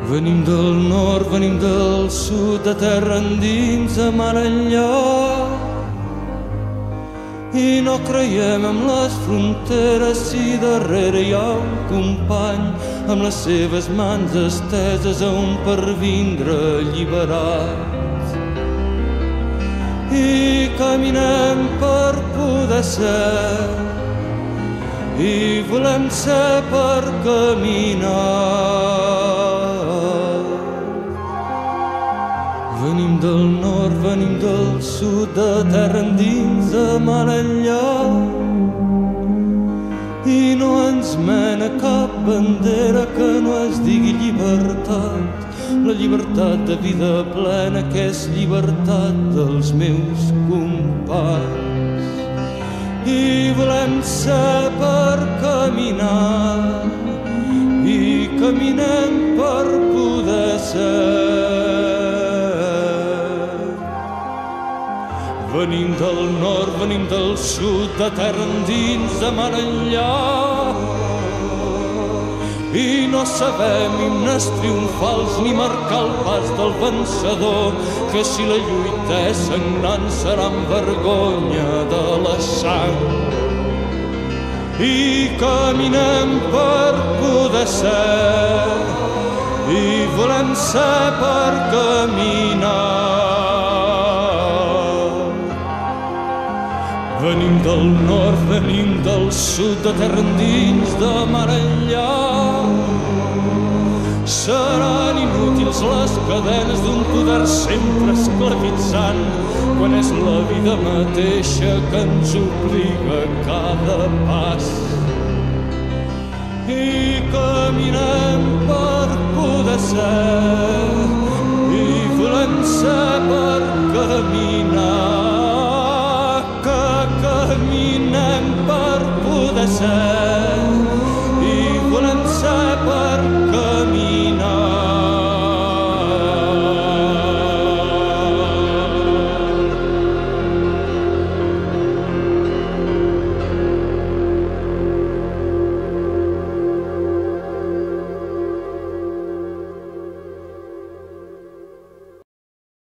Venim del nord, venim del sud, de terra endins, a mar enllà. I no creiem en les fronteres si darrere hi ha un company amb les seves mans esteses a on per vindre alliberats. I caminem per poder ser i volem ser per caminar. Venim del nord, venim del sud, de terra endins, de mar enllà. I no ens mena cap bandera que no es digui llibertat, la llibertat de vida plena que és llibertat dels meus companys. I volem ser per caminar i caminem per poder ser. Venim del nord, venim del sud, de terra endins, de mar enllà. I no sabem himnes triomfals ni marcar el pas del vencedor, que si la lluita és sagnant serà amb vergonya de la sang. I caminem per poder ser i volem ser per caminar. Venim del nord, venim del sud, de terra endins, de mar enllà. Seran inútils les cadenes d'un poder sempre esclavitzant, quan és la vida mateixa que ens obliga a cada pas. I caminem per poder ser i volem ser per caminar. Caminem per poder ser